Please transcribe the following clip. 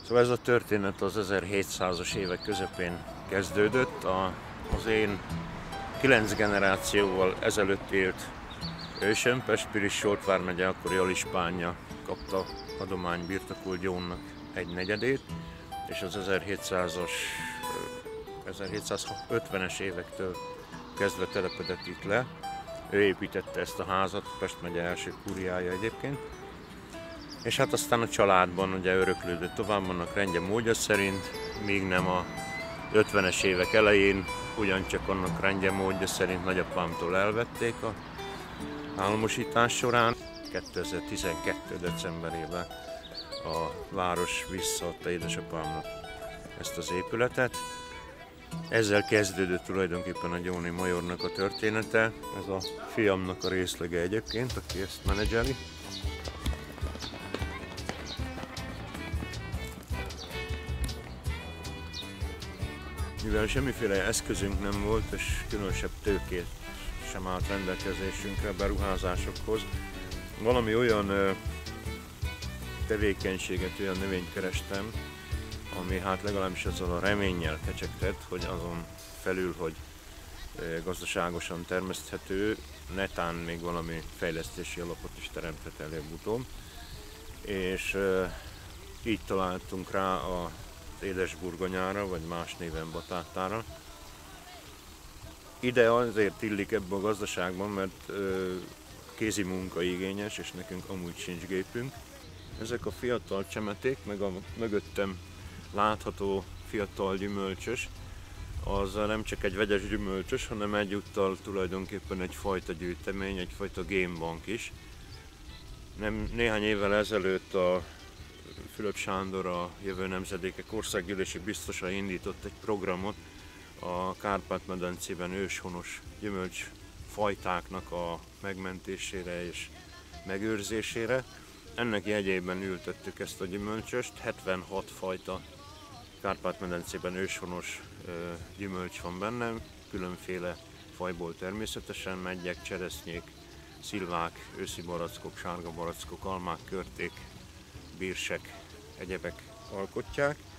Szóval ez a történet az 1700-as évek közepén kezdődött. Az én 9 generációval ezelőtt élt ősöm, Pest-Pilis Solt vármegye akkori alispánja kapta adomány birtokul Gyónnak egy negyedét, és az 1750-es évektől kezdve telepedett itt le. Ő építette ezt a házat, Pest megye első kúriája egyébként. És hát aztán a családban ugye öröklődött tovább annak rendje módja szerint, míg nem a 50-es évek elején ugyancsak annak rendje módja szerint nagyapámtól elvették a államosítás során. 2012. decemberében a város visszaadta édesapámnak ezt az épületet. Ezzel kezdődött tulajdonképpen a Gyóni majornak a története. Ez a fiamnak a részlege egyébként, aki ezt menedzseli. Mivel semmiféle eszközünk nem volt, és különösebb tőkét sem állt rendelkezésünkre beruházásokhoz, valami olyan tevékenységet, olyan növényt kerestem, ami hát legalábbis azzal a reménnyel kecsegtett, hogy azon felül, hogy gazdaságosan termeszthető, netán még valami fejlesztési alapot is teremtett előbb-utóbb. És így találtunk rá az édesburgonyára, vagy más néven batátára. Ide azért illik ebbe a gazdaságban, mert kézi munka igényes, és nekünk amúgy sincs gépünk. Ezek a fiatal csemeték, meg a mögöttem látható fiatal gyümölcsös, az nem csak egy vegyes gyümölcsös, hanem egyúttal tulajdonképpen egyfajta gyűjtemény, egyfajta gémbank is. Néhány évvel ezelőtt a Fülöp Sándor, a Jövő Nemzedékek országgyűlési biztosa indított egy programot a Kárpát-medencében őshonos gyümölcsfajtáknak a megmentésére és megőrzésére. Ennek jegyében ültettük ezt a gyümölcsöst, 76 fajta Kárpát-medencében őshonos gyümölcs van benne, különféle fajból természetesen, meggyek, cseresznyék, szilvák, őszi barackok, sárga barackok, almák, körték, bírsek, egyebek alkotják.